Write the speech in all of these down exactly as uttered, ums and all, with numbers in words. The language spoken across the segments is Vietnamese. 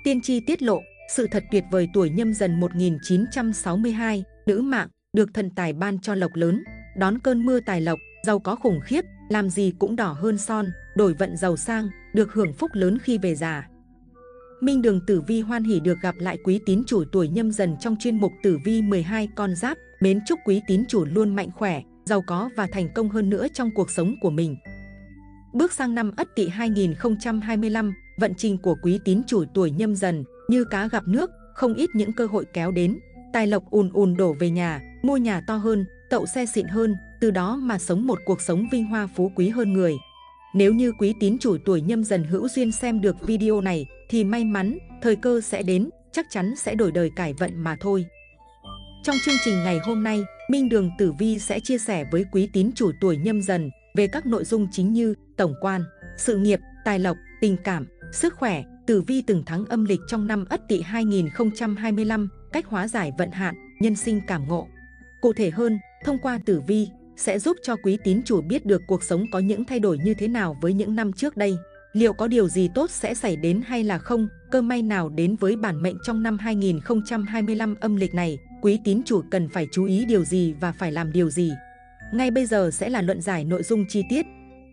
Tiên tri tiết lộ, sự thật tuyệt vời tuổi Nhâm Dần một nghìn chín trăm sáu mươi hai, nữ mạng, được thần tài ban cho lộc lớn, đón cơn mưa tài lộc, giàu có khủng khiếp, làm gì cũng đỏ hơn son, đổi vận giàu sang, được hưởng phúc lớn khi về già. Minh Đường Tử Vi hoan hỉ được gặp lại quý tín chủ tuổi Nhâm Dần trong chuyên mục Tử Vi mười hai con giáp, mến chúc quý tín chủ luôn mạnh khỏe, giàu có và thành công hơn nữa trong cuộc sống của mình. Bước sang năm Ất Tỵ hai nghìn không trăm hai mươi lăm, vận trình của quý tín chủ tuổi Nhâm Dần như cá gặp nước, không ít những cơ hội kéo đến, tài lộc ùn ùn đổ về nhà, mua nhà to hơn, tậu xe xịn hơn, từ đó mà sống một cuộc sống vinh hoa phú quý hơn người. Nếu như quý tín chủ tuổi Nhâm Dần hữu duyên xem được video này thì may mắn, thời cơ sẽ đến, chắc chắn sẽ đổi đời cải vận mà thôi. Trong chương trình ngày hôm nay, Minh Đường Tử Vi sẽ chia sẻ với quý tín chủ tuổi Nhâm Dần về các nội dung chính như tổng quan, sự nghiệp, tài lộc, tình cảm, sức khỏe, tử vi từng tháng âm lịch trong năm Ất Tỵ hai nghìn không trăm hai mươi lăm, cách hóa giải vận hạn, nhân sinh cảm ngộ. Cụ thể hơn, thông qua tử vi sẽ giúp cho quý tín chủ biết được cuộc sống có những thay đổi như thế nào với những năm trước đây. Liệu có điều gì tốt sẽ xảy đến hay là không? Cơ may nào đến với bản mệnh trong năm hai nghìn không trăm hai mươi lăm âm lịch này? Quý tín chủ cần phải chú ý điều gì và phải làm điều gì? Ngay bây giờ sẽ là luận giải nội dung chi tiết.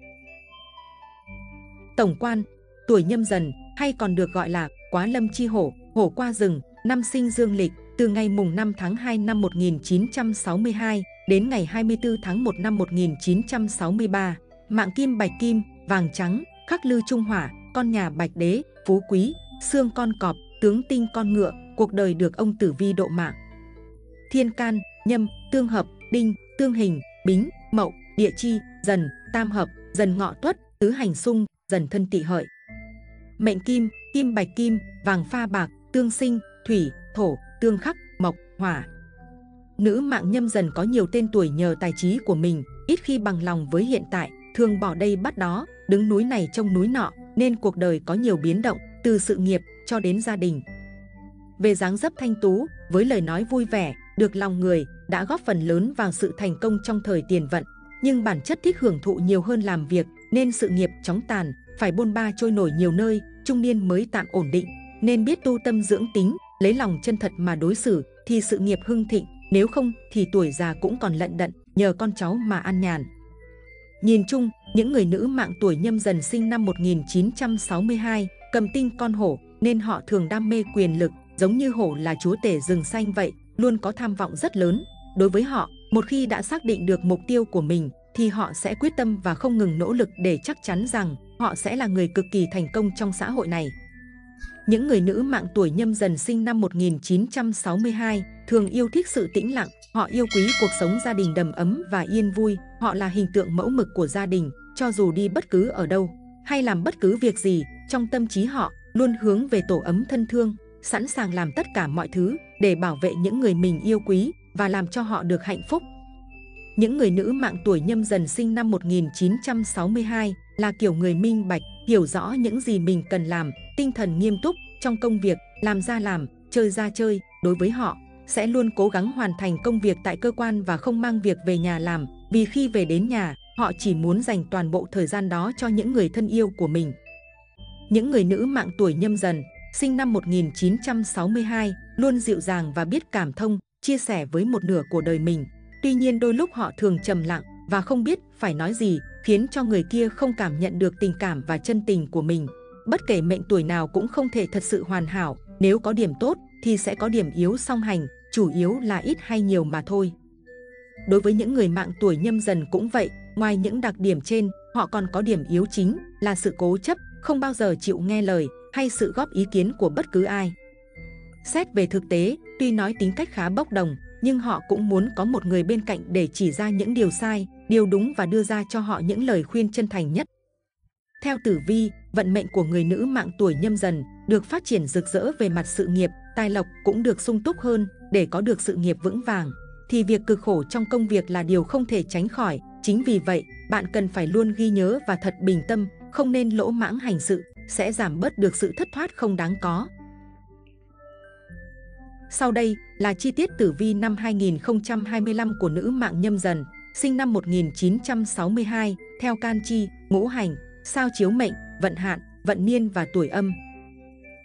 Tổng quan, tuổi Nhâm Dần hay còn được gọi là Quá Lâm Chi Hổ, hổ qua rừng, năm sinh dương lịch, từ ngày mùng năm tháng hai năm một nghìn chín trăm sáu mươi hai đến ngày hai mươi tư tháng một năm một nghìn chín trăm sáu mươi ba. Mạng kim bạch kim, vàng trắng, khắc lư trung hỏa, con nhà bạch đế, phú quý, xương con cọp, tướng tinh con ngựa, cuộc đời được ông tử vi độ mạng. Thiên can, nhâm, tương hợp, đinh, tương hình, bính, mậu, địa chi, dần, tam hợp, dần ngọ tuất, tứ hành xung, dần thân tỵ hợi. Mệnh kim, kim bạch kim, vàng pha bạc, tương sinh, thủy, thổ, tương khắc, mộc, hỏa. Nữ mạng Nhâm Dần có nhiều tên tuổi nhờ tài trí của mình, ít khi bằng lòng với hiện tại, thường bỏ đây bắt đó, đứng núi này trông núi nọ, nên cuộc đời có nhiều biến động, từ sự nghiệp cho đến gia đình. Về dáng dấp thanh tú, với lời nói vui vẻ, được lòng người, đã góp phần lớn vào sự thành công trong thời tiền vận. Nhưng bản chất thích hưởng thụ nhiều hơn làm việc, nên sự nghiệp chóng tàn, phải bôn ba trôi nổi nhiều nơi, trung niên mới tạm ổn định. Nên biết tu tâm dưỡng tính, lấy lòng chân thật mà đối xử, thì sự nghiệp hưng thịnh, nếu không thì tuổi già cũng còn lận đận, nhờ con cháu mà ăn nhàn. Nhìn chung, những người nữ mạng tuổi Nhâm Dần sinh năm một nghìn chín trăm sáu mươi hai, cầm tinh con hổ, nên họ thường đam mê quyền lực, giống như hổ là chúa tể rừng xanh vậy, luôn có tham vọng rất lớn. Đối với họ, một khi đã xác định được mục tiêu của mình, thì họ sẽ quyết tâm và không ngừng nỗ lực để chắc chắn rằng họ sẽ là người cực kỳ thành công trong xã hội này. Những người nữ mạng tuổi Nhâm Dần sinh năm một nghìn chín trăm sáu mươi hai thường yêu thích sự tĩnh lặng, họ yêu quý cuộc sống gia đình đầm ấm và yên vui, họ là hình tượng mẫu mực của gia đình, cho dù đi bất cứ ở đâu hay làm bất cứ việc gì, trong tâm trí họ luôn hướng về tổ ấm thân thương, sẵn sàng làm tất cả mọi thứ để bảo vệ những người mình yêu quý và làm cho họ được hạnh phúc. Những người nữ mạng tuổi Nhâm Dần sinh năm một nghìn chín trăm sáu mươi hai là kiểu người minh bạch, hiểu rõ những gì mình cần làm, tinh thần nghiêm túc trong công việc, làm ra làm, chơi ra chơi. Đối với họ, sẽ luôn cố gắng hoàn thành công việc tại cơ quan và không mang việc về nhà làm, vì khi về đến nhà, họ chỉ muốn dành toàn bộ thời gian đó cho những người thân yêu của mình. Những người nữ mạng tuổi Nhâm Dần sinh năm một nghìn chín trăm sáu mươi hai luôn dịu dàng và biết cảm thông, chia sẻ với một nửa của đời mình. Tuy nhiên đôi lúc họ thường trầm lặng và không biết phải nói gì, khiến cho người kia không cảm nhận được tình cảm và chân tình của mình. Bất kể mệnh tuổi nào cũng không thể thật sự hoàn hảo, nếu có điểm tốt thì sẽ có điểm yếu song hành, chủ yếu là ít hay nhiều mà thôi. Đối với những người mạng tuổi Nhâm Dần cũng vậy, ngoài những đặc điểm trên, họ còn có điểm yếu chính là sự cố chấp, không bao giờ chịu nghe lời hay sự góp ý kiến của bất cứ ai. Xét về thực tế, tuy nói tính cách khá bốc đồng, nhưng họ cũng muốn có một người bên cạnh để chỉ ra những điều sai, điều đúng và đưa ra cho họ những lời khuyên chân thành nhất. Theo tử vi, vận mệnh của người nữ mạng tuổi Nhâm Dần được phát triển rực rỡ về mặt sự nghiệp, tài lộc cũng được sung túc hơn. Để có được sự nghiệp vững vàng, thì việc cực khổ trong công việc là điều không thể tránh khỏi. Chính vì vậy, bạn cần phải luôn ghi nhớ và thật bình tâm, không nên lỗ mãng hành sự, sẽ giảm bớt được sự thất thoát không đáng có. Sau đây là chi tiết tử vi năm hai nghìn không trăm hai mươi lăm của nữ mạng Nhâm Dần, sinh năm một nghìn chín trăm sáu mươi hai, theo can chi, ngũ hành, sao chiếu mệnh, vận hạn, vận niên và tuổi âm.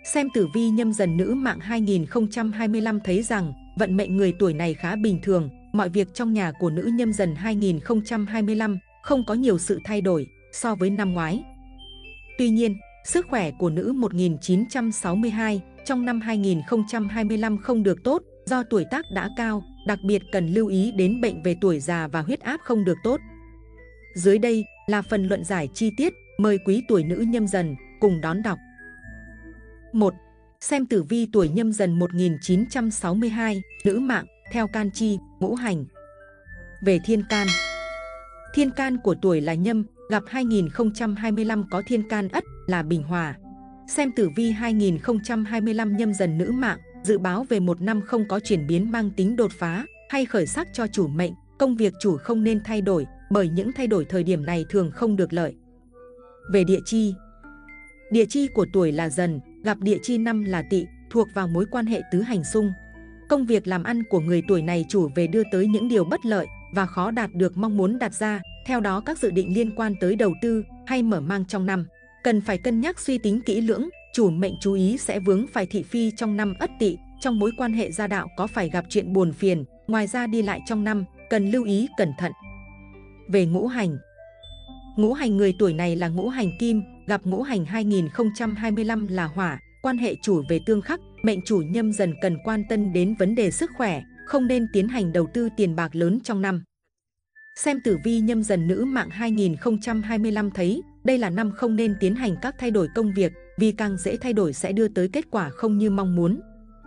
Xem tử vi nhâm dần nữ mạng hai nghìn không trăm hai mươi lăm thấy rằng vận mệnh người tuổi này khá bình thường, mọi việc trong nhà của nữ nhâm dần hai nghìn không trăm hai mươi lăm không có nhiều sự thay đổi so với năm ngoái. Tuy nhiên, sức khỏe của nữ một nghìn chín trăm sáu mươi hai trong năm hai nghìn không trăm hai mươi lăm không được tốt do tuổi tác đã cao, đặc biệt cần lưu ý đến bệnh về tuổi già và huyết áp không được tốt. Dưới đây là phần luận giải chi tiết, mời quý tuổi nữ nhâm dần cùng đón đọc. một. Xem tử vi tuổi nhâm dần một nghìn chín trăm sáu mươi hai, nữ mạng, theo can chi, ngũ hành. Về thiên can. Thiên can của tuổi là nhâm, gặp hai nghìn không trăm hai mươi lăm có thiên can ất là bình hòa. Xem tử vi hai nghìn không trăm hai mươi lăm nhâm dần nữ mạng, dự báo về một năm không có chuyển biến mang tính đột phá hay khởi sắc cho chủ mệnh, công việc chủ không nên thay đổi, bởi những thay đổi thời điểm này thường không được lợi. Về địa chi. Địa chi của tuổi là Dần, gặp địa chi năm là Tỵ, thuộc vào mối quan hệ tứ hành xung. Công việc làm ăn của người tuổi này chủ về đưa tới những điều bất lợi và khó đạt được mong muốn đặt ra, theo đó các dự định liên quan tới đầu tư hay mở mang trong năm cần phải cân nhắc suy tính kỹ lưỡng. Chủ mệnh chú ý sẽ vướng phải thị phi trong năm Ất Tỵ, trong mối quan hệ gia đạo có phải gặp chuyện buồn phiền, ngoài ra đi lại trong năm cần lưu ý cẩn thận. Về ngũ hành. Ngũ hành người tuổi này là ngũ hành kim, gặp ngũ hành hai nghìn không trăm hai mươi lăm là hỏa, quan hệ chủ về tương khắc, mệnh chủ nhâm dần cần quan tâm đến vấn đề sức khỏe, không nên tiến hành đầu tư tiền bạc lớn trong năm. Xem tử vi nhâm dần nữ mạng hai nghìn không trăm hai mươi lăm thấy, đây là năm không nên tiến hành các thay đổi công việc, vì càng dễ thay đổi sẽ đưa tới kết quả không như mong muốn.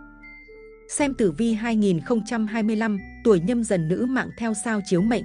Xem tử vi hai nghìn không trăm hai mươi lăm, tuổi nhâm dần nữ mạng theo sao chiếu mệnh.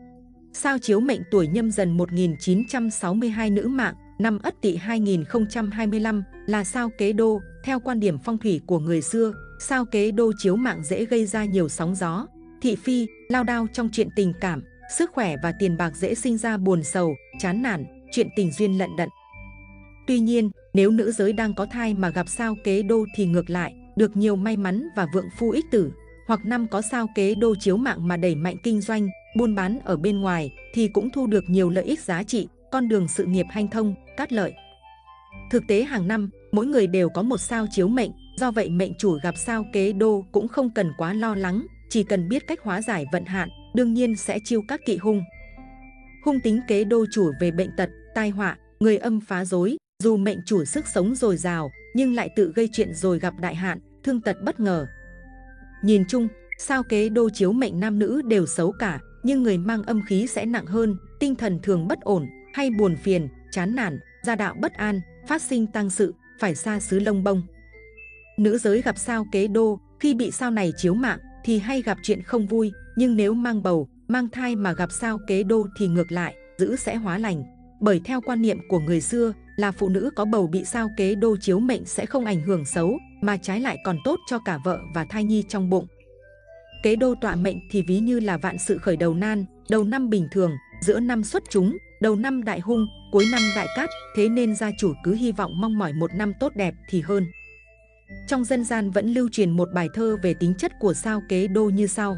Sao chiếu mệnh tuổi nhâm dần một nghìn chín trăm sáu mươi hai nữ mạng, năm Ất Tỵ hai nghìn không trăm hai mươi lăm là sao kế đô, theo quan điểm phong thủy của người xưa, sao kế đô chiếu mạng dễ gây ra nhiều sóng gió, thị phi, lao đao trong chuyện tình cảm, sức khỏe và tiền bạc dễ sinh ra buồn sầu, chán nản, chuyện tình duyên lận đận. Tuy nhiên, nếu nữ giới đang có thai mà gặp sao kế đô thì ngược lại, được nhiều may mắn và vượng phu ích tử, hoặc năm có sao kế đô chiếu mạng mà đẩy mạnh kinh doanh, buôn bán ở bên ngoài thì cũng thu được nhiều lợi ích giá trị, con đường sự nghiệp hanh thông, cát lợi. Thực tế hàng năm, mỗi người đều có một sao chiếu mệnh, do vậy mệnh chủ gặp sao kế đô cũng không cần quá lo lắng, chỉ cần biết cách hóa giải vận hạn, đương nhiên sẽ chiêu các kỵ hung. Hung tính kế đô chủ về bệnh tật, tai họa, người âm phá rối, dù mệnh chủ sức sống dồi dào, nhưng lại tự gây chuyện rồi gặp đại hạn, thương tật bất ngờ. Nhìn chung, sao kế đô chiếu mệnh nam nữ đều xấu cả, nhưng người mang âm khí sẽ nặng hơn, tinh thần thường bất ổn, hay buồn phiền, chán nản, gia đạo bất an, phát sinh tang sự, phải xa xứ lông bông. Nữ giới gặp sao kế đô, khi bị sao này chiếu mạng thì hay gặp chuyện không vui, nhưng nếu mang bầu, mang thai mà gặp sao kế đô thì ngược lại, dữ sẽ hóa lành. Bởi theo quan niệm của người xưa là phụ nữ có bầu bị sao kế đô chiếu mệnh sẽ không ảnh hưởng xấu, mà trái lại còn tốt cho cả vợ và thai nhi trong bụng. Kế đô tọa mệnh thì ví như là vạn sự khởi đầu nan, đầu năm bình thường, giữa năm xuất chúng, đầu năm đại hung, cuối năm đại cát, thế nên gia chủ cứ hy vọng mong mỏi một năm tốt đẹp thì hơn. Trong dân gian vẫn lưu truyền một bài thơ về tính chất của sao kế đô như sau.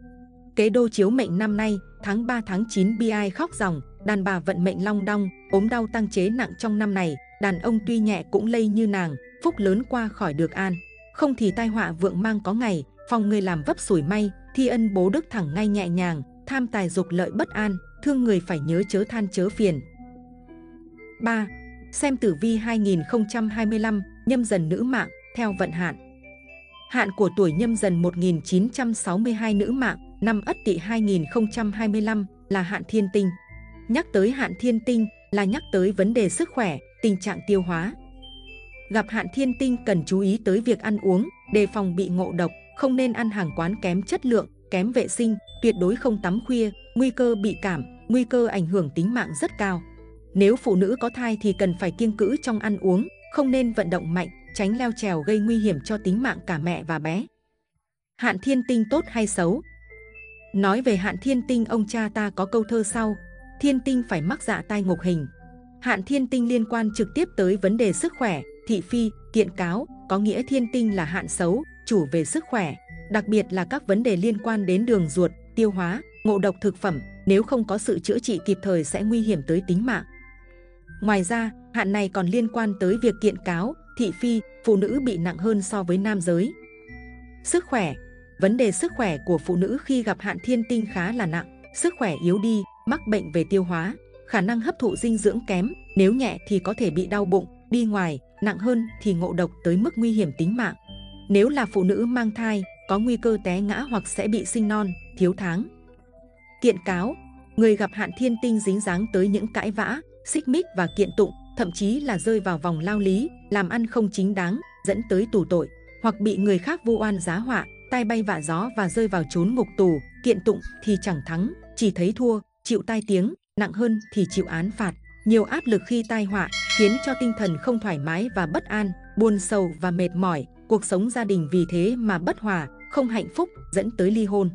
Kế đô chiếu mệnh năm nay, tháng ba tháng chín bi ai khóc ròng, đàn bà vận mệnh long đong, ốm đau tăng chế nặng trong năm này, đàn ông tuy nhẹ cũng lây như nàng, phúc lớn qua khỏi được an. Không thì tai họa vượng mang có ngày, phòng người làm vấp sủi may, thi ân bố đức thẳng ngay nhẹ nhàng, tham tài dục lợi bất an, thương người phải nhớ chớ than chớ phiền. ba. Xem tử vi hai nghìn không trăm hai mươi lăm, nhâm dần nữ mạng, theo vận hạn. Hạn của tuổi nhâm dần một nghìn chín trăm sáu mươi hai nữ mạng, năm Ất Tỵ hai nghìn không trăm hai mươi lăm là hạn thiên tinh. Nhắc tới hạn thiên tinh là nhắc tới vấn đề sức khỏe, tình trạng tiêu hóa. Gặp hạn thiên tinh cần chú ý tới việc ăn uống, đề phòng bị ngộ độc, không nên ăn hàng quán kém chất lượng, kém vệ sinh, tuyệt đối không tắm khuya, nguy cơ bị cảm, nguy cơ ảnh hưởng tính mạng rất cao. Nếu phụ nữ có thai thì cần phải kiêng cữ trong ăn uống, không nên vận động mạnh, tránh leo trèo gây nguy hiểm cho tính mạng cả mẹ và bé. Hạn thiên tinh tốt hay xấu? Nói về hạn thiên tinh, ông cha ta có câu thơ sau: thiên tinh phải mắc dạ tai ngục hình. Hạn thiên tinh liên quan trực tiếp tới vấn đề sức khỏe, thị phi, kiện cáo, có nghĩa thiên tinh là hạn xấu, chủ về sức khỏe, đặc biệt là các vấn đề liên quan đến đường ruột, tiêu hóa, ngộ độc thực phẩm, nếu không có sự chữa trị kịp thời sẽ nguy hiểm tới tính mạng. Ngoài ra, hạn này còn liên quan tới việc kiện cáo, thị phi, phụ nữ bị nặng hơn so với nam giới. Sức khỏe. Vấn đề sức khỏe của phụ nữ khi gặp hạn thiên tinh khá là nặng, sức khỏe yếu đi, mắc bệnh về tiêu hóa, khả năng hấp thụ dinh dưỡng kém, nếu nhẹ thì có thể bị đau bụng, đi ngoài, nặng hơn thì ngộ độc tới mức nguy hiểm tính mạng. Nếu là phụ nữ mang thai, có nguy cơ té ngã hoặc sẽ bị sinh non, thiếu tháng. Kiện cáo. Người gặp hạn thiên tinh dính dáng tới những cãi vã, xích mích và kiện tụng, thậm chí là rơi vào vòng lao lý, làm ăn không chính đáng, dẫn tới tù tội, hoặc bị người khác vu oan giá họa, tai bay vạ gió và rơi vào chốn ngục tù. Kiện tụng thì chẳng thắng, chỉ thấy thua, chịu tai tiếng, nặng hơn thì chịu án phạt. Nhiều áp lực khi tai họa khiến cho tinh thần không thoải mái và bất an, buồn sầu và mệt mỏi, cuộc sống gia đình vì thế mà bất hòa, không hạnh phúc, dẫn tới ly hôn.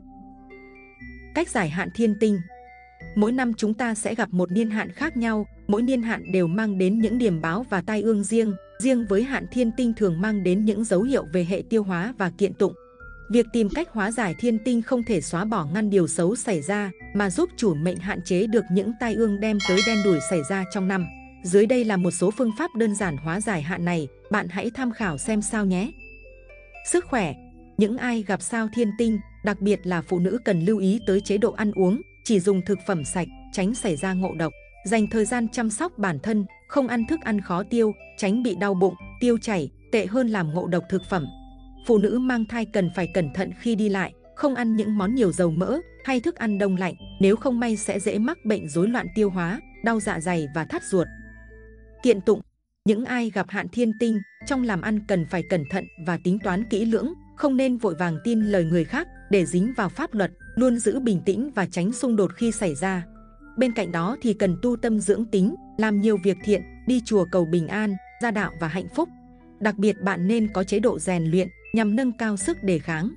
Cách giải hạn thiên tinh. Mỗi năm chúng ta sẽ gặp một niên hạn khác nhau, mỗi niên hạn đều mang đến những điềm báo và tai ương riêng. Riêng với hạn thiên tinh thường mang đến những dấu hiệu về hệ tiêu hóa và kiện tụng. Việc tìm cách hóa giải thiên tinh không thể xóa bỏ ngăn điều xấu xảy ra, mà giúp chủ mệnh hạn chế được những tai ương đem tới đen đủi xảy ra trong năm. Dưới đây là một số phương pháp đơn giản hóa giải hạn này, bạn hãy tham khảo xem sao nhé. Sức khỏe. Những ai gặp sao thiên tinh, đặc biệt là phụ nữ cần lưu ý tới chế độ ăn uống, chỉ dùng thực phẩm sạch, tránh xảy ra ngộ độc. Dành thời gian chăm sóc bản thân, không ăn thức ăn khó tiêu, tránh bị đau bụng, tiêu chảy, tệ hơn làm ngộ độc thực phẩm. Phụ nữ mang thai cần phải cẩn thận khi đi lại, không ăn những món nhiều dầu mỡ hay thức ăn đông lạnh, nếu không may sẽ dễ mắc bệnh rối loạn tiêu hóa, đau dạ dày và thắt ruột. Kiện tụng. Những ai gặp hạn thiên tinh, trong làm ăn cần phải cẩn thận và tính toán kỹ lưỡng, không nên vội vàng tin lời người khác để dính vào pháp luật, luôn giữ bình tĩnh và tránh xung đột khi xảy ra. Bên cạnh đó thì cần tu tâm dưỡng tính, làm nhiều việc thiện, đi chùa cầu bình an, gia đạo và hạnh phúc. Đặc biệt bạn nên có chế độ rèn luyện nhằm nâng cao sức đề kháng.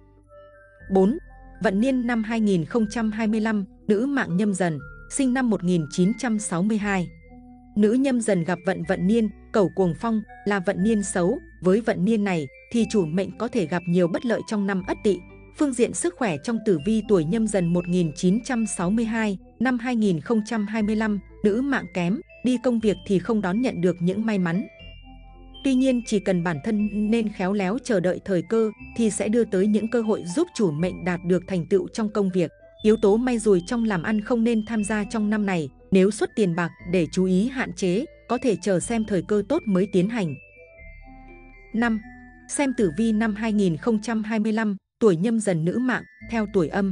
bốn. Vận niên năm hai nghìn không trăm hai mươi lăm, nữ mạng Nhâm Dần, sinh năm một nghìn chín trăm sáu mươi hai. Nữ Nhâm Dần gặp vận vận niên, cẩu cuồng phong là vận niên xấu. Với vận niên này thì chủ mệnh có thể gặp nhiều bất lợi trong năm Ất Tỵ. Phương diện sức khỏe trong tử vi tuổi Nhâm Dần một nghìn chín trăm sáu mươi hai, năm hai nghìn không trăm hai mươi lăm, nữ mạng kém, đi công việc thì không đón nhận được những may mắn. Tuy nhiên chỉ cần bản thân nên khéo léo chờ đợi thời cơ thì sẽ đưa tới những cơ hội giúp chủ mệnh đạt được thành tựu trong công việc. Yếu tố may rủi trong làm ăn không nên tham gia trong năm này, nếu xuất tiền bạc để chú ý hạn chế, có thể chờ xem thời cơ tốt mới tiến hành. năm. Xem tử vi năm hai nghìn không trăm hai mươi lăm, tuổi Nhâm Dần nữ mạng, theo tuổi âm.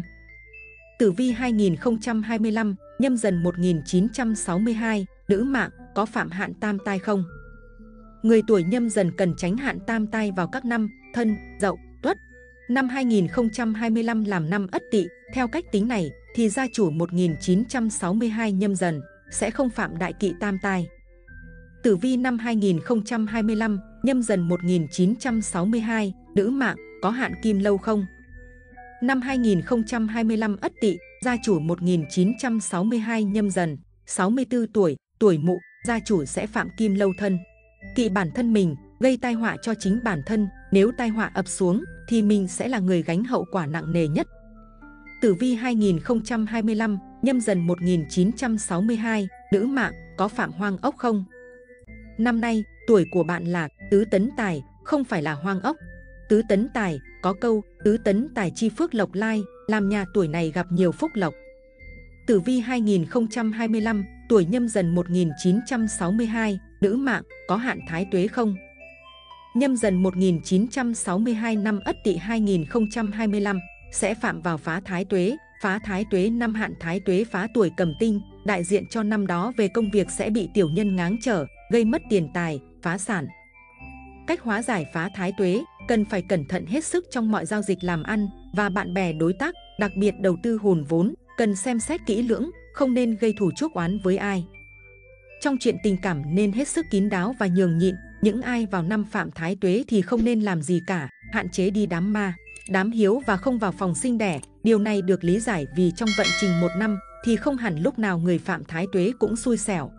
Tử vi hai nghìn không trăm hai mươi lăm, Nhâm Dần một nghìn chín trăm sáu mươi hai, nữ mạng, có phạm hạn tam tai không? Người tuổi Nhâm Dần cần tránh hạn tam tai vào các năm Thân, Dậu, Tuất. Năm hai nghìn không trăm hai mươi lăm làm năm Ất Tỵ, theo cách tính này thì gia chủ một nghìn chín trăm sáu mươi hai Nhâm Dần sẽ không phạm đại kỵ tam tai. Tử vi năm hai nghìn không trăm hai mươi lăm, Nhâm Dần một nghìn chín trăm sáu mươi hai, nữ mạng, có hạn kim lâu không? Năm hai nghìn không trăm hai mươi lăm Ất Tỵ, gia chủ một nghìn chín trăm sáu mươi hai Nhâm Dần, sáu mươi tư tuổi, tuổi Mụ, gia chủ sẽ phạm kim lâu thân. Kỵ bản thân mình, gây tai họa cho chính bản thân, nếu tai họa ập xuống thì mình sẽ là người gánh hậu quả nặng nề nhất. Tử vi hai nghìn không trăm hai mươi lăm, Nhâm Dần một nghìn chín trăm sáu mươi hai, nữ mạng, có phạm hoang ốc không? Năm nay, tuổi của bạn là tứ tấn tài, không phải là hoang ốc. Tứ tấn tài, có câu tứ tấn tài chi phước lộc lai, làm nhà tuổi này gặp nhiều phúc lộc. Tử vi hai nghìn không trăm hai mươi lăm, tuổi Nhâm Dần một nghìn chín trăm sáu mươi hai, nữ mạng, có hạn thái tuế không? Nhâm Dần một nghìn chín trăm sáu mươi hai năm Ất Tỵ hai nghìn không trăm hai mươi lăm sẽ phạm vào phá thái tuế. Phá thái tuế năm hạn thái tuế phá tuổi Cầm Tinh, đại diện cho năm đó về công việc sẽ bị tiểu nhân ngáng trở, gây mất tiền tài, phá sản. Cách hóa giải phá thái tuế, cần phải cẩn thận hết sức trong mọi giao dịch làm ăn và bạn bè đối tác, đặc biệt đầu tư hùn vốn, cần xem xét kỹ lưỡng, không nên gây thù chuốc oán với ai. Trong chuyện tình cảm nên hết sức kín đáo và nhường nhịn, những ai vào năm phạm thái tuế thì không nên làm gì cả, hạn chế đi đám ma, đám hiếu và không vào phòng sinh đẻ. Điều này được lý giải vì trong vận trình một năm thì không hẳn lúc nào người phạm thái tuế cũng xui xẻo.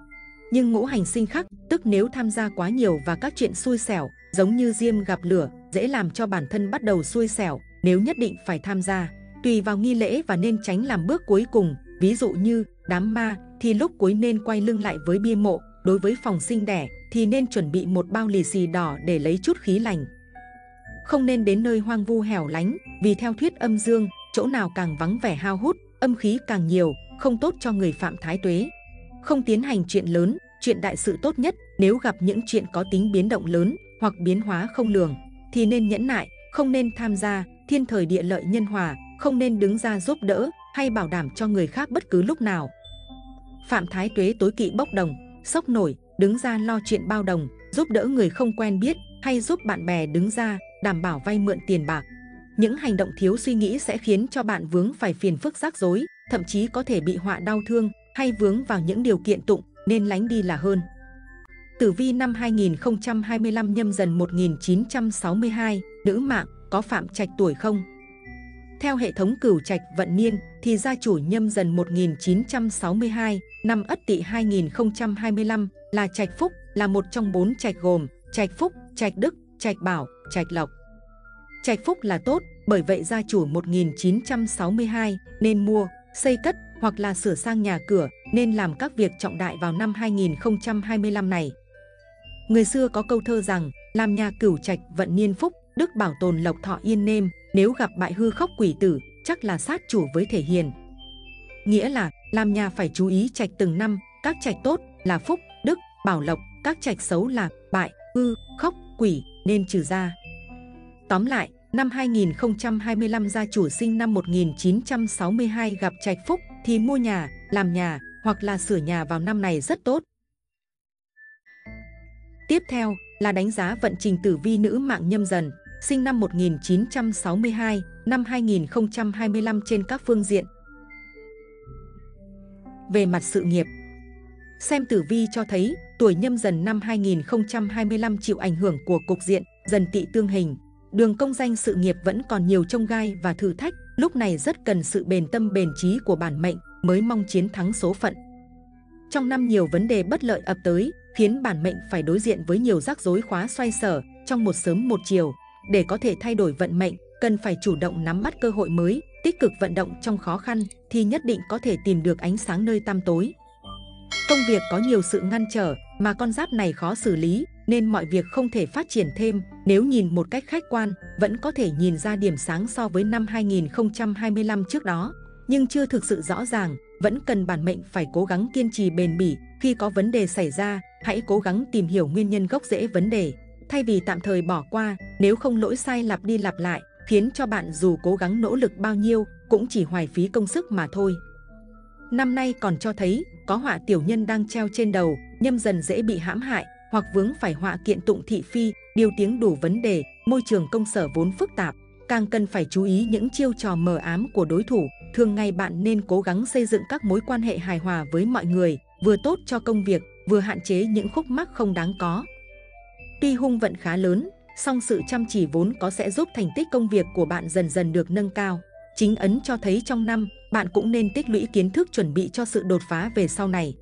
Nhưng ngũ hành sinh khắc, tức nếu tham gia quá nhiều vào các chuyện xui xẻo, giống như diêm gặp lửa, dễ làm cho bản thân bắt đầu xui xẻo. Nếu nhất định phải tham gia, tùy vào nghi lễ và nên tránh làm bước cuối cùng. Ví dụ như đám ma thì lúc cuối nên quay lưng lại với bia mộ, đối với phòng sinh đẻ thì nên chuẩn bị một bao lì xì đỏ để lấy chút khí lành. Không nên đến nơi hoang vu hẻo lánh, vì theo thuyết âm dương, chỗ nào càng vắng vẻ hao hút, âm khí càng nhiều, không tốt cho người phạm thái tuế. Không tiến hành chuyện lớn, chuyện đại sự tốt nhất. Nếu gặp những chuyện có tính biến động lớn hoặc biến hóa không lường thì nên nhẫn nại, không nên tham gia. Thiên thời địa lợi nhân hòa, không nên đứng ra giúp đỡ hay bảo đảm cho người khác bất cứ lúc nào. Phạm thái tuế tối kỵ bốc đồng, sốc nổi, đứng ra lo chuyện bao đồng, giúp đỡ người không quen biết hay giúp bạn bè đứng ra đảm bảo vay mượn tiền bạc. Những hành động thiếu suy nghĩ sẽ khiến cho bạn vướng phải phiền phức rắc rối, thậm chí có thể bị họa đau thương hay vướng vào những điều kiện tụng, nên lánh đi là hơn. Tử vi năm hai nghìn không trăm hai mươi lăm Nhâm Dần một nghìn chín trăm sáu mươi hai, nữ mạng, có phạm trạch tuổi không? Theo hệ thống cửu trạch vận niên thì gia chủ Nhâm Dần một nghìn chín trăm sáu mươi hai, năm Ất Tỵ hai nghìn không trăm hai mươi lăm là trạch phúc, là một trong bốn trạch gồm trạch phúc, trạch đức, trạch bảo, trạch lộc. Trạch phúc là tốt, bởi vậy gia chủ một nghìn chín trăm sáu mươi hai nên mua, xây cất hoặc là sửa sang nhà cửa, nên làm các việc trọng đại vào năm hai nghìn không trăm hai mươi lăm này. Người xưa có câu thơ rằng, làm nhà cửu trạch vận niên phúc, đức bảo tồn lộc thọ yên nêm, nếu gặp bại hư khóc quỷ tử, chắc là sát chủ với thể hiền. Nghĩa là, làm nhà phải chú ý trạch từng năm, các trạch tốt là phúc, đức, bảo lộc, các trạch xấu là bại, hư, khóc, quỷ, nên trừ ra. Tóm lại, năm hai nghìn không trăm hai mươi lăm gia chủ sinh năm một nghìn chín trăm sáu mươi hai gặp trạch phúc thì mua nhà, làm nhà hoặc là sửa nhà vào năm này rất tốt. Tiếp theo là đánh giá vận trình tử vi nữ mạng Nhâm Dần, sinh năm một nghìn chín trăm sáu mươi hai, năm hai nghìn không trăm hai mươi lăm trên các phương diện. Về mặt sự nghiệp, xem tử vi cho thấy tuổi Nhâm Dần năm hai nghìn không trăm hai mươi lăm chịu ảnh hưởng của cục diện Dần Tỵ tương hình. Đường công danh sự nghiệp vẫn còn nhiều chông gai và thử thách, lúc này rất cần sự bền tâm bền trí của bản mệnh mới mong chiến thắng số phận. Trong năm nhiều vấn đề bất lợi ập tới, khiến bản mệnh phải đối diện với nhiều rắc rối khóa xoay sở trong một sớm một chiều. Để có thể thay đổi vận mệnh, cần phải chủ động nắm bắt cơ hội mới, tích cực vận động trong khó khăn thì nhất định có thể tìm được ánh sáng nơi tăm tối. Công việc có nhiều sự ngăn trở mà con giáp này khó xử lý, nên mọi việc không thể phát triển thêm. Nếu nhìn một cách khách quan, vẫn có thể nhìn ra điểm sáng so với năm hai nghìn không trăm hai mươi lăm trước đó, nhưng chưa thực sự rõ ràng. Vẫn cần bản mệnh phải cố gắng kiên trì bền bỉ. Khi có vấn đề xảy ra, hãy cố gắng tìm hiểu nguyên nhân gốc rễ vấn đề, thay vì tạm thời bỏ qua. Nếu không lỗi sai lặp đi lặp lại, khiến cho bạn dù cố gắng nỗ lực bao nhiêu cũng chỉ hoài phí công sức mà thôi. Năm nay còn cho thấy có họa tiểu nhân đang treo trên đầu, Nhâm Dần dễ bị hãm hại hoặc vướng phải họa kiện tụng thị phi, điều tiếng đủ vấn đề. Môi trường công sở vốn phức tạp, càng cần phải chú ý những chiêu trò mờ ám của đối thủ. Thường ngày bạn nên cố gắng xây dựng các mối quan hệ hài hòa với mọi người, vừa tốt cho công việc, vừa hạn chế những khúc mắc không đáng có. Tuy hung vận khá lớn, song sự chăm chỉ vốn có sẽ giúp thành tích công việc của bạn dần dần được nâng cao. Chính ấn cho thấy trong năm, bạn cũng nên tích lũy kiến thức chuẩn bị cho sự đột phá về sau này.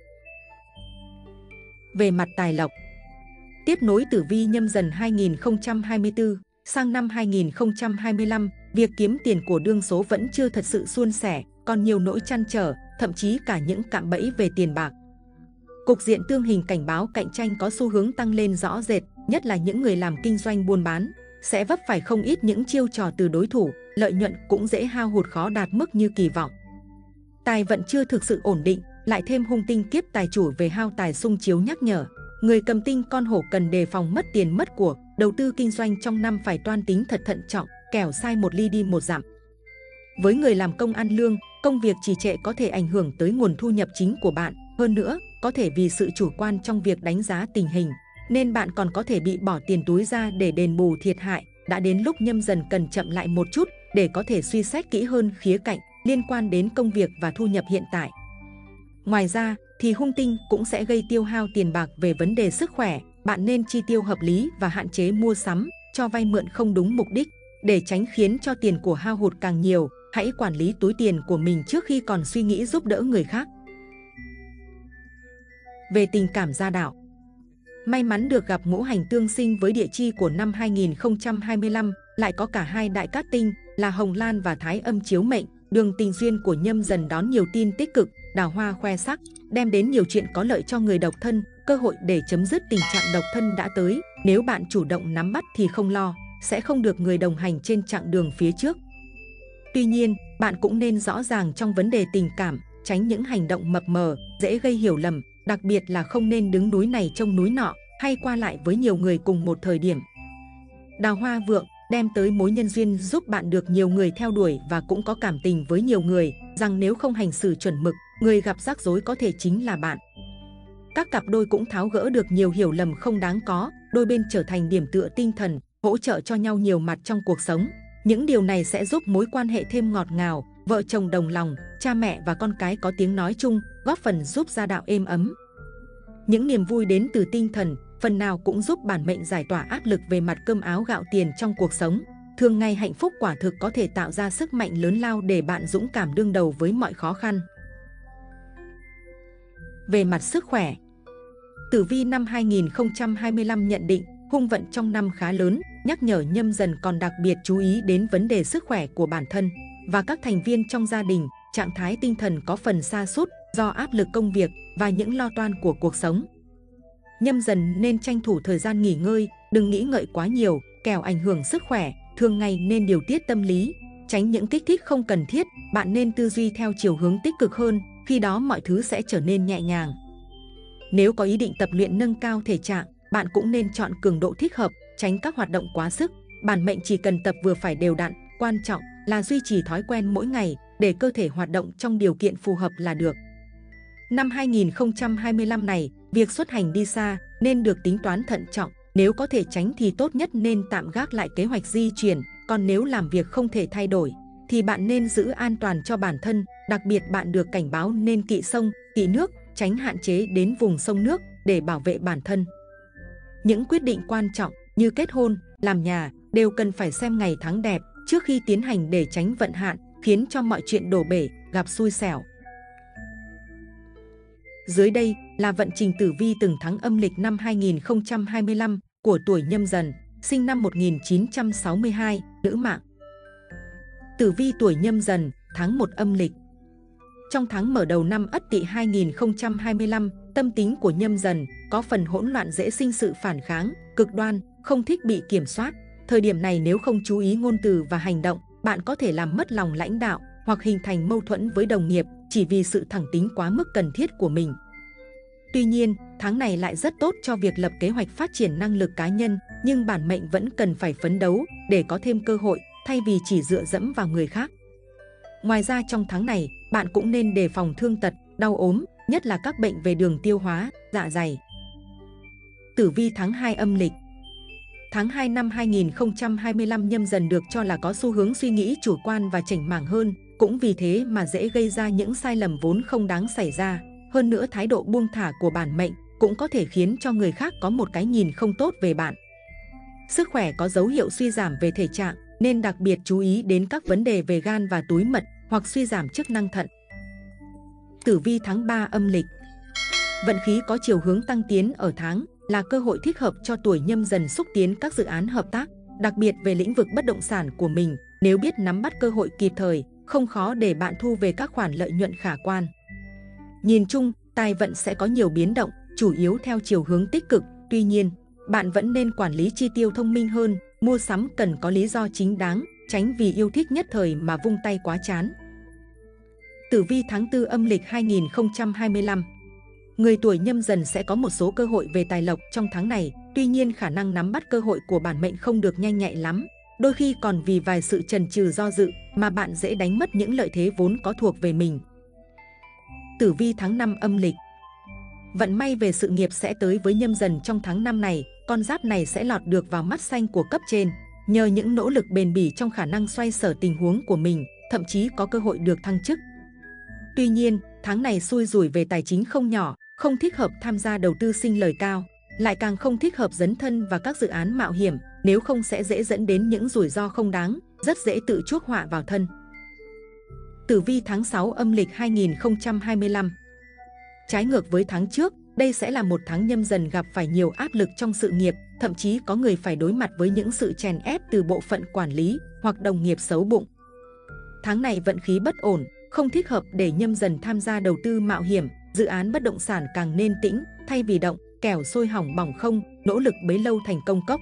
Về mặt tài lộc, tiếp nối tử vi Nhâm Dần hai nghìn không trăm hai mươi tư sang năm hai nghìn không trăm hai mươi lăm, việc kiếm tiền của đương số vẫn chưa thật sự suôn sẻ, còn nhiều nỗi trăn trở, thậm chí cả những cạm bẫy về tiền bạc. Cục diện tương hình cảnh báo cạnh tranh có xu hướng tăng lên rõ rệt, nhất là những người làm kinh doanh buôn bán sẽ vấp phải không ít những chiêu trò từ đối thủ, lợi nhuận cũng dễ hao hụt khó đạt mức như kỳ vọng. Tài vận chưa thực sự ổn định, lại thêm hung tinh kiếp tài chủ về hao tài xung chiếu nhắc nhở. Người cầm tinh con hổ cần đề phòng mất tiền mất của, đầu tư kinh doanh trong năm phải toan tính thật thận trọng, kẻo sai một ly đi một dặm. Với người làm công ăn lương, công việc trì trệ có thể ảnh hưởng tới nguồn thu nhập chính của bạn. Hơn nữa, có thể vì sự chủ quan trong việc đánh giá tình hình, nên bạn còn có thể bị bỏ tiền túi ra để đền bù thiệt hại. Đã đến lúc Nhâm Dần cần chậm lại một chút để có thể suy xét kỹ hơn khía cạnh liên quan đến công việc và thu nhập hiện tại. Ngoài ra, thì hung tinh cũng sẽ gây tiêu hao tiền bạc. Về vấn đề sức khỏe, bạn nên chi tiêu hợp lý và hạn chế mua sắm, cho vay mượn không đúng mục đích, để tránh khiến cho tiền của hao hụt càng nhiều. Hãy quản lý túi tiền của mình trước khi còn suy nghĩ giúp đỡ người khác. Về tình cảm gia đạo, may mắn được gặp ngũ hành tương sinh với địa chi của năm hai nghìn không trăm hai mươi lăm, lại có cả hai đại cát tinh là Hồng Lan và Thái Âm chiếu mệnh, đường tình duyên của Nhâm Dần đón nhiều tin tích cực, đào hoa khoe sắc, đem đến nhiều chuyện có lợi cho người độc thân, cơ hội để chấm dứt tình trạng độc thân đã tới. Nếu bạn chủ động nắm bắt thì không lo, sẽ không được người đồng hành trên chặng đường phía trước. Tuy nhiên, bạn cũng nên rõ ràng trong vấn đề tình cảm, tránh những hành động mập mờ, dễ gây hiểu lầm, đặc biệt là không nên đứng núi này trông núi nọ, hay qua lại với nhiều người cùng một thời điểm. Đào hoa vượng đem tới mối nhân duyên giúp bạn được nhiều người theo đuổi và cũng có cảm tình với nhiều người, rằng nếu không hành xử chuẩn mực, người gặp rắc rối có thể chính là bạn. Các cặp đôi cũng tháo gỡ được nhiều hiểu lầm không đáng có, đôi bên trở thành điểm tựa tinh thần, hỗ trợ cho nhau nhiều mặt trong cuộc sống. Những điều này sẽ giúp mối quan hệ thêm ngọt ngào, vợ chồng đồng lòng, cha mẹ và con cái có tiếng nói chung, góp phần giúp gia đạo êm ấm. Những niềm vui đến từ tinh thần, phần nào cũng giúp bản mệnh giải tỏa áp lực về mặt cơm áo gạo tiền trong cuộc sống. Thường ngày hạnh phúc quả thực có thể tạo ra sức mạnh lớn lao để bạn dũng cảm đương đầu với mọi khó khăn. Về mặt sức khỏe, tử vi năm hai nghìn không trăm hai mươi lăm nhận định hung vận trong năm khá lớn, nhắc nhở Nhâm Dần còn đặc biệt chú ý đến vấn đề sức khỏe của bản thân và các thành viên trong gia đình. Trạng thái tinh thần có phần sa sút do áp lực công việc và những lo toan của cuộc sống. Nhâm Dần nên tranh thủ thời gian nghỉ ngơi, đừng nghĩ ngợi quá nhiều, kẻo ảnh hưởng sức khỏe. Thường ngày nên điều tiết tâm lý, tránh những kích thích không cần thiết. Bạn nên tư duy theo chiều hướng tích cực hơn, khi đó mọi thứ sẽ trở nên nhẹ nhàng. Nếu có ý định tập luyện nâng cao thể trạng, bạn cũng nên chọn cường độ thích hợp, tránh các hoạt động quá sức. Bản mệnh chỉ cần tập vừa phải đều đặn, quan trọng là duy trì thói quen mỗi ngày để cơ thể hoạt động trong điều kiện phù hợp là được. Năm hai nghìn không trăm hai mươi lăm này, việc xuất hành đi xa nên được tính toán thận trọng. Nếu có thể tránh thì tốt nhất nên tạm gác lại kế hoạch di chuyển. Còn nếu làm việc không thể thay đổi, thì bạn nên giữ an toàn cho bản thân. Đặc biệt bạn được cảnh báo nên kỵ sông, kỵ nước, tránh hạn chế đến vùng sông nước để bảo vệ bản thân. Những quyết định quan trọng như kết hôn, làm nhà đều cần phải xem ngày tháng đẹp trước khi tiến hành để tránh vận hạn, khiến cho mọi chuyện đổ bể, gặp xui xẻo. Dưới đây là vận trình tử vi từng tháng âm lịch năm hai nghìn không trăm hai mươi lăm của tuổi Nhâm Dần, sinh năm một nghìn chín trăm sáu mươi hai, nữ mạng. Tử vi tuổi Nhâm Dần, tháng một âm lịch. Trong tháng mở đầu năm Ất Tỵ hai nghìn không trăm hai mươi lăm, tâm tính của Nhâm Dần có phần hỗn loạn, dễ sinh sự phản kháng, cực đoan, không thích bị kiểm soát. Thời điểm này nếu không chú ý ngôn từ và hành động, bạn có thể làm mất lòng lãnh đạo hoặc hình thành mâu thuẫn với đồng nghiệp chỉ vì sự thẳng tính quá mức cần thiết của mình. Tuy nhiên, tháng này lại rất tốt cho việc lập kế hoạch phát triển năng lực cá nhân, nhưng bản mệnh vẫn cần phải phấn đấu để có thêm cơ hội thay vì chỉ dựa dẫm vào người khác. Ngoài ra trong tháng này, bạn cũng nên đề phòng thương tật, đau ốm, nhất là các bệnh về đường tiêu hóa, dạ dày. Tử vi tháng hai âm lịch. Tháng hai năm hai nghìn không trăm hai mươi lăm Nhâm Dần được cho là có xu hướng suy nghĩ chủ quan và chểnh mảng hơn, cũng vì thế mà dễ gây ra những sai lầm vốn không đáng xảy ra. Hơn nữa, thái độ buông thả của bản mệnh cũng có thể khiến cho người khác có một cái nhìn không tốt về bạn. Sức khỏe có dấu hiệu suy giảm về thể trạng, nên đặc biệt chú ý đến các vấn đề về gan và túi mật hoặc suy giảm chức năng thận. Tử vi tháng ba âm lịch. Vận khí có chiều hướng tăng tiến ở tháng, là cơ hội thích hợp cho tuổi Nhâm Dần xúc tiến các dự án hợp tác, đặc biệt về lĩnh vực bất động sản của mình. Nếu biết nắm bắt cơ hội kịp thời, không khó để bạn thu về các khoản lợi nhuận khả quan. Nhìn chung, tài vận sẽ có nhiều biến động, chủ yếu theo chiều hướng tích cực. Tuy nhiên, bạn vẫn nên quản lý chi tiêu thông minh hơn, mua sắm cần có lý do chính đáng, tránh vì yêu thích nhất thời mà vung tay quá chán. Tử vi tháng tư âm lịch hai nghìn không trăm hai mươi lăm. Người tuổi Nhâm Dần sẽ có một số cơ hội về tài lộc trong tháng này, tuy nhiên khả năng nắm bắt cơ hội của bản mệnh không được nhanh nhạy lắm. Đôi khi còn vì vài sự chần chừ do dự mà bạn dễ đánh mất những lợi thế vốn có thuộc về mình. Tử vi tháng năm âm lịch. Vận may về sự nghiệp sẽ tới với Nhâm Dần trong tháng năm này, con giáp này sẽ lọt được vào mắt xanh của cấp trên. Nhờ những nỗ lực bền bỉ trong khả năng xoay sở tình huống của mình, thậm chí có cơ hội được thăng chức. Tuy nhiên, tháng này xui rủi về tài chính không nhỏ, không thích hợp tham gia đầu tư sinh lời cao, lại càng không thích hợp dấn thân vào các dự án mạo hiểm, nếu không sẽ dễ dẫn đến những rủi ro không đáng, rất dễ tự chuốc họa vào thân. Tử vi tháng sáu âm lịch hai nghìn không trăm hai mươi lăm. Trái ngược với tháng trước, đây sẽ là một tháng Nhâm Dần gặp phải nhiều áp lực trong sự nghiệp, thậm chí có người phải đối mặt với những sự chèn ép từ bộ phận quản lý hoặc đồng nghiệp xấu bụng. Tháng này vận khí bất ổn, không thích hợp để nhâm dần tham gia đầu tư mạo hiểm, dự án bất động sản càng nên tĩnh, thay vì động, kẻo sôi hỏng bỏng không, nỗ lực bấy lâu thành công cốc.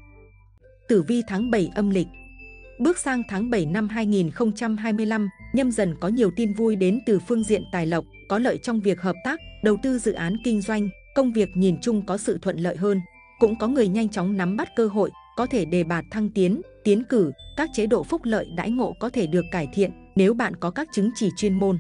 Tử vi tháng bảy âm lịch. Bước sang tháng bảy năm hai nghìn không trăm hai mươi lăm, nhâm dần có nhiều tin vui đến từ phương diện tài lộc, có lợi trong việc hợp tác, đầu tư dự án kinh doanh, công việc nhìn chung có sự thuận lợi hơn. Cũng có người nhanh chóng nắm bắt cơ hội, có thể đề bạt thăng tiến, tiến cử, các chế độ phúc lợi đãi ngộ có thể được cải thiện nếu bạn có các chứng chỉ chuyên môn.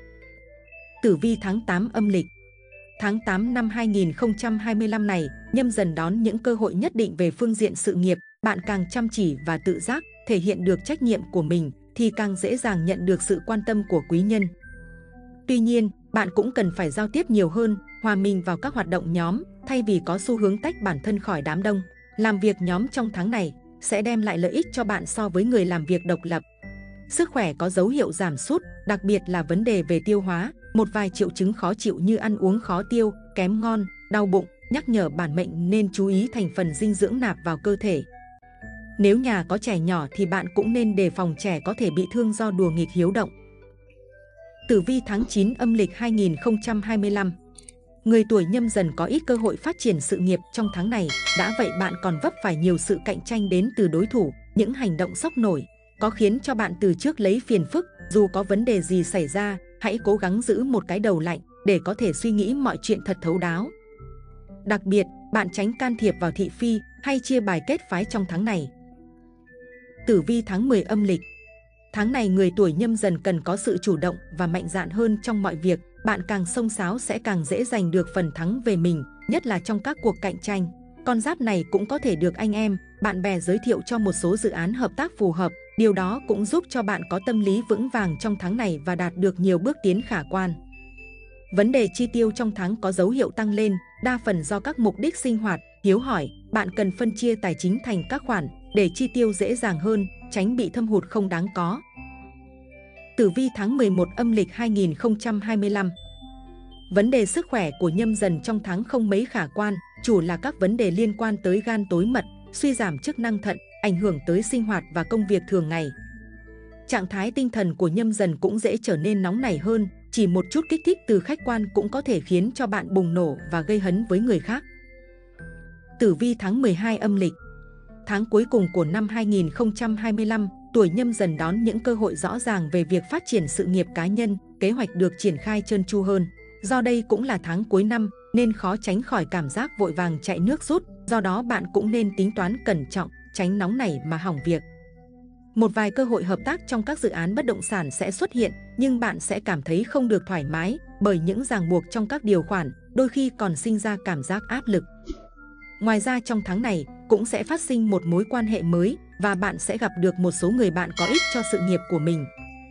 Tử vi tháng tám âm lịch. Tháng tám năm hai nghìn không trăm hai mươi lăm này, nhâm dần đón những cơ hội nhất định về phương diện sự nghiệp, bạn càng chăm chỉ và tự giác, thể hiện được trách nhiệm của mình, thì càng dễ dàng nhận được sự quan tâm của quý nhân. Tuy nhiên, bạn cũng cần phải giao tiếp nhiều hơn, hòa mình vào các hoạt động nhóm, thay vì có xu hướng tách bản thân khỏi đám đông. Làm việc nhóm trong tháng này sẽ đem lại lợi ích cho bạn so với người làm việc độc lập. Sức khỏe có dấu hiệu giảm sút, đặc biệt là vấn đề về tiêu hóa, một vài triệu chứng khó chịu như ăn uống khó tiêu, kém ngon, đau bụng, nhắc nhở bản mệnh nên chú ý thành phần dinh dưỡng nạp vào cơ thể. Nếu nhà có trẻ nhỏ thì bạn cũng nên đề phòng trẻ có thể bị thương do đùa nghịch hiếu động. Tử vi tháng chín âm lịch hai nghìn không trăm hai mươi lăm. Người tuổi nhâm dần có ít cơ hội phát triển sự nghiệp trong tháng này, đã vậy bạn còn vấp phải nhiều sự cạnh tranh đến từ đối thủ, những hành động sốc nổi có khiến cho bạn từ trước lấy phiền phức. Dù có vấn đề gì xảy ra, hãy cố gắng giữ một cái đầu lạnh để có thể suy nghĩ mọi chuyện thật thấu đáo. Đặc biệt, bạn tránh can thiệp vào thị phi hay chia bài kết phái trong tháng này. Tử vi tháng mười âm lịch. Tháng này người tuổi nhâm dần cần có sự chủ động và mạnh dạn hơn trong mọi việc, bạn càng xông xáo sẽ càng dễ giành được phần thắng về mình, nhất là trong các cuộc cạnh tranh. Con giáp này cũng có thể được anh em, bạn bè giới thiệu cho một số dự án hợp tác phù hợp, điều đó cũng giúp cho bạn có tâm lý vững vàng trong tháng này và đạt được nhiều bước tiến khả quan. Vấn đề chi tiêu trong tháng có dấu hiệu tăng lên, đa phần do các mục đích sinh hoạt, hiếu hỏi, bạn cần phân chia tài chính thành các khoản để chi tiêu dễ dàng hơn, tránh bị thâm hụt không đáng có. Tử vi tháng mười một âm lịch hai nghìn không trăm hai mươi lăm. Vấn đề sức khỏe của nhâm dần trong tháng không mấy khả quan, chủ là các vấn đề liên quan tới gan tối mật, suy giảm chức năng thận, ảnh hưởng tới sinh hoạt và công việc thường ngày. Trạng thái tinh thần của nhâm dần cũng dễ trở nên nóng nảy hơn, chỉ một chút kích thích từ khách quan cũng có thể khiến cho bạn bùng nổ và gây hấn với người khác. Tử vi tháng mười hai âm lịch. Tháng cuối cùng của năm hai nghìn không trăm hai mươi lăm, tuổi nhâm dần đón những cơ hội rõ ràng về việc phát triển sự nghiệp cá nhân, kế hoạch được triển khai trơn tru hơn. Do đây cũng là tháng cuối năm, nên khó tránh khỏi cảm giác vội vàng chạy nước rút, do đó bạn cũng nên tính toán cẩn trọng, tránh nóng nảy mà hỏng việc. Một vài cơ hội hợp tác trong các dự án bất động sản sẽ xuất hiện, nhưng bạn sẽ cảm thấy không được thoải mái bởi những ràng buộc trong các điều khoản, đôi khi còn sinh ra cảm giác áp lực. Ngoài ra trong tháng này cũng sẽ phát sinh một mối quan hệ mới và bạn sẽ gặp được một số người bạn có ích cho sự nghiệp của mình.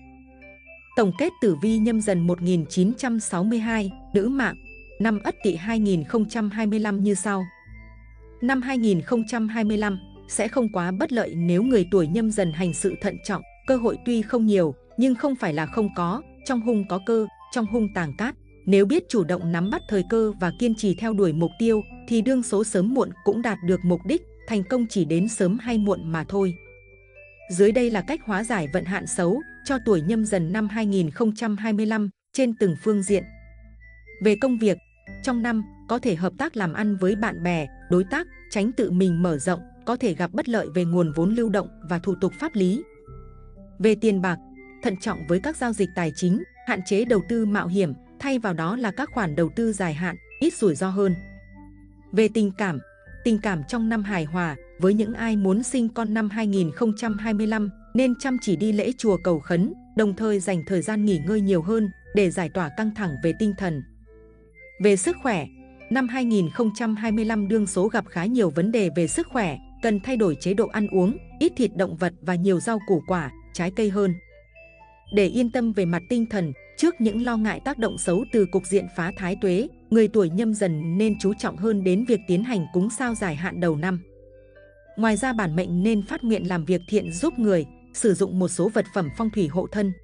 Tổng kết tử vi nhâm dần một nghìn chín trăm sáu mươi hai, nữ mạng, năm Ất Tỵ hai nghìn không trăm hai mươi lăm như sau. Năm hai nghìn không trăm hai mươi lăm sẽ không quá bất lợi nếu người tuổi nhâm dần hành sự thận trọng, cơ hội tuy không nhiều nhưng không phải là không có, trong hung có cơ, trong hung tàng cát. Nếu biết chủ động nắm bắt thời cơ và kiên trì theo đuổi mục tiêu thì đương số sớm muộn cũng đạt được mục đích, thành công chỉ đến sớm hay muộn mà thôi. Dưới đây là cách hóa giải vận hạn xấu cho tuổi nhâm dần năm hai nghìn không trăm hai mươi lăm trên từng phương diện. Về công việc, trong năm có thể hợp tác làm ăn với bạn bè, đối tác, tránh tự mình mở rộng, có thể gặp bất lợi về nguồn vốn lưu động và thủ tục pháp lý. Về tiền bạc, thận trọng với các giao dịch tài chính, hạn chế đầu tư mạo hiểm, thay vào đó là các khoản đầu tư dài hạn, ít rủi ro hơn. Về tình cảm, tình cảm trong năm hài hòa, với những ai muốn sinh con năm hai nghìn không trăm hai mươi lăm nên chăm chỉ đi lễ chùa cầu khấn, đồng thời dành thời gian nghỉ ngơi nhiều hơn để giải tỏa căng thẳng về tinh thần. Về sức khỏe, năm hai nghìn không trăm hai mươi lăm đương số gặp khá nhiều vấn đề về sức khỏe, cần thay đổi chế độ ăn uống, ít thịt động vật và nhiều rau củ quả, trái cây hơn. Để yên tâm về mặt tinh thần, trước những lo ngại tác động xấu từ cục diện phá thái tuế, người tuổi nhâm dần nên chú trọng hơn đến việc tiến hành cúng sao giải hạn đầu năm. Ngoài ra bản mệnh nên phát nguyện làm việc thiện giúp người, sử dụng một số vật phẩm phong thủy hộ thân.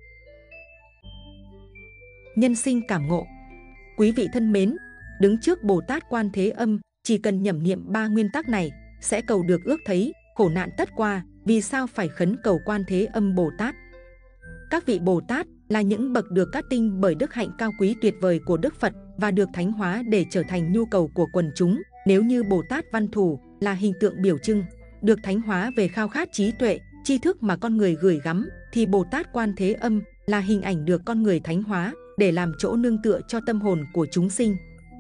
Nhân sinh cảm ngộ. Quý vị thân mến, đứng trước Bồ Tát Quan Thế Âm, chỉ cần nhẩm niệm ba nguyên tắc này, sẽ cầu được ước thấy, khổ nạn tất qua, vì sao phải khấn cầu Quan Thế Âm Bồ Tát. Các vị Bồ Tát là những bậc được cát tinh bởi đức hạnh cao quý tuyệt vời của Đức Phật và được thánh hóa để trở thành nhu cầu của quần chúng. Nếu như Bồ Tát Văn Thù là hình tượng biểu trưng, được thánh hóa về khao khát trí tuệ, tri thức mà con người gửi gắm, thì Bồ Tát Quan Thế Âm là hình ảnh được con người thánh hóa để làm chỗ nương tựa cho tâm hồn của chúng sinh.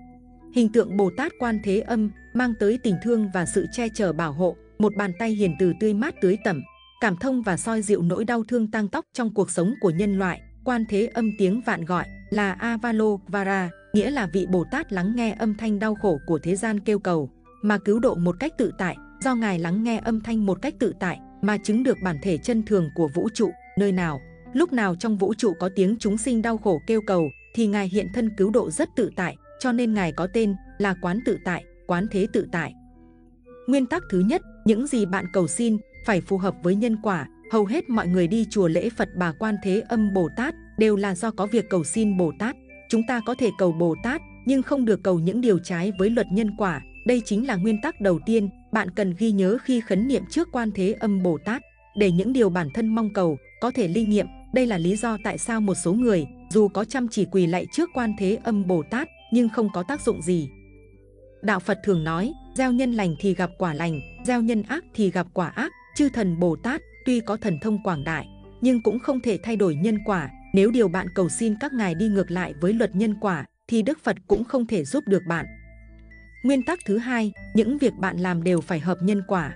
Hình tượng Bồ Tát Quan Thế Âm mang tới tình thương và sự che chở bảo hộ, một bàn tay hiền từ tươi mát tưới tẩm, cảm thông và soi dịu nỗi đau thương tang tóc trong cuộc sống của nhân loại. Quan Thế Âm tiếng vạn gọi là Avalokvara, nghĩa là vị Bồ Tát lắng nghe âm thanh đau khổ của thế gian kêu cầu, mà cứu độ một cách tự tại. Do Ngài lắng nghe âm thanh một cách tự tại mà chứng được bản thể chân thường của vũ trụ. Nơi nào, lúc nào trong vũ trụ có tiếng chúng sinh đau khổ kêu cầu, thì Ngài hiện thân cứu độ rất tự tại, cho nên Ngài có tên là Quán Tự Tại, Quán Thế Tự Tại. Nguyên tắc thứ nhất, những gì bạn cầu xin phải phù hợp với nhân quả. Hầu hết mọi người đi chùa lễ Phật Bà Quan Thế Âm Bồ Tát đều là do có việc cầu xin Bồ Tát. Chúng ta có thể cầu Bồ Tát nhưng không được cầu những điều trái với luật nhân quả. Đây chính là nguyên tắc đầu tiên bạn cần ghi nhớ khi khấn niệm trước Quan Thế Âm Bồ Tát, để những điều bản thân mong cầu có thể linh nghiệm. Đây là lý do tại sao một số người dù có chăm chỉ quỳ lạy trước Quan Thế Âm Bồ Tát nhưng không có tác dụng gì. Đạo Phật thường nói, gieo nhân lành thì gặp quả lành, gieo nhân ác thì gặp quả ác. Chư thần Bồ Tát tuy có thần thông quảng đại nhưng cũng không thể thay đổi nhân quả. Nếu điều bạn cầu xin các ngài đi ngược lại với luật nhân quả thì Đức Phật cũng không thể giúp được bạn. Nguyên tắc thứ hai, những việc bạn làm đều phải hợp nhân quả.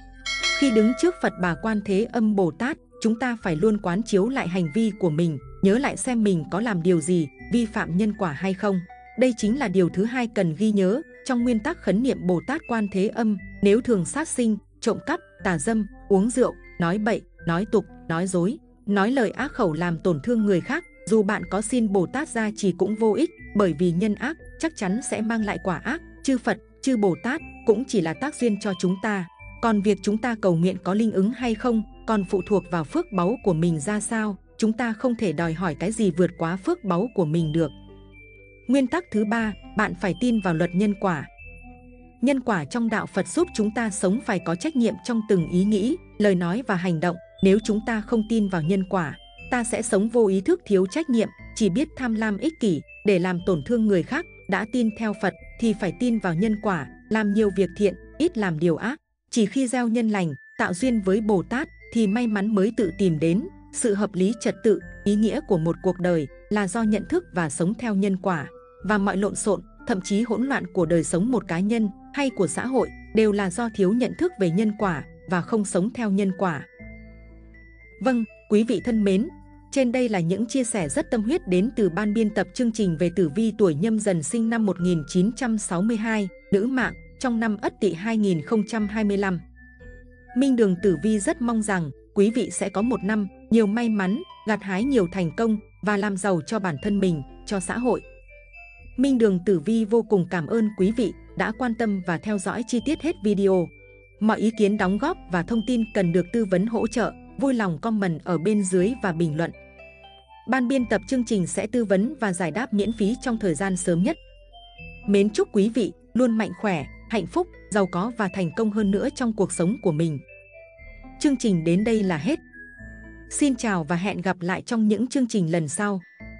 Khi đứng trước Phật Bà Quan Thế Âm Bồ Tát, chúng ta phải luôn quán chiếu lại hành vi của mình, nhớ lại xem mình có làm điều gì vi phạm nhân quả hay không. Đây chính là điều thứ hai cần ghi nhớ trong nguyên tắc khấn niệm Bồ Tát Quan Thế Âm. Nếu thường sát sinh, trộm cắp, tà dâm, uống rượu, nói bậy, nói tục, nói dối, nói lời ác khẩu làm tổn thương người khác, dù bạn có xin Bồ Tát gia trì cũng vô ích, bởi vì nhân ác chắc chắn sẽ mang lại quả ác. Chư Phật, chư Bồ Tát cũng chỉ là tác duyên cho chúng ta. Còn việc chúng ta cầu nguyện có linh ứng hay không còn phụ thuộc vào phước báu của mình ra sao. Chúng ta không thể đòi hỏi cái gì vượt quá phước báu của mình được. Nguyên tắc thứ ba, bạn phải tin vào luật nhân quả. Nhân quả trong đạo Phật giúp chúng ta sống phải có trách nhiệm trong từng ý nghĩ, lời nói và hành động. Nếu chúng ta không tin vào nhân quả, ta sẽ sống vô ý thức thiếu trách nhiệm, chỉ biết tham lam ích kỷ để làm tổn thương người khác. Đã tin theo Phật thì phải tin vào nhân quả, làm nhiều việc thiện, ít làm điều ác. Chỉ khi gieo nhân lành, tạo duyên với Bồ Tát thì may mắn mới tự tìm đến. Sự hợp lý trật tự, ý nghĩa của một cuộc đời là do nhận thức và sống theo nhân quả. Và mọi lộn xộn, thậm chí hỗn loạn của đời sống một cá nhân hay của xã hội đều là do thiếu nhận thức về nhân quả và không sống theo nhân quả. Vâng, quý vị thân mến, trên đây là những chia sẻ rất tâm huyết đến từ ban biên tập chương trình về tử vi tuổi Nhâm Dần sinh năm một nghìn chín trăm sáu mươi hai, nữ mạng, trong năm Ất Tỵ hai nghìn không trăm hai mươi lăm. Minh Đường Tử Vi rất mong rằng quý vị sẽ có một năm nhiều may mắn, gặt hái nhiều thành công và làm giàu cho bản thân mình, cho xã hội. Minh Đường Tử Vi vô cùng cảm ơn quý vị đã quan tâm và theo dõi chi tiết hết video. Mọi ý kiến đóng góp và thông tin cần được tư vấn hỗ trợ, vui lòng comment ở bên dưới và bình luận. Ban biên tập chương trình sẽ tư vấn và giải đáp miễn phí trong thời gian sớm nhất. Mến chúc quý vị luôn mạnh khỏe, hạnh phúc, giàu có và thành công hơn nữa trong cuộc sống của mình. Chương trình đến đây là hết. Xin chào và hẹn gặp lại trong những chương trình lần sau.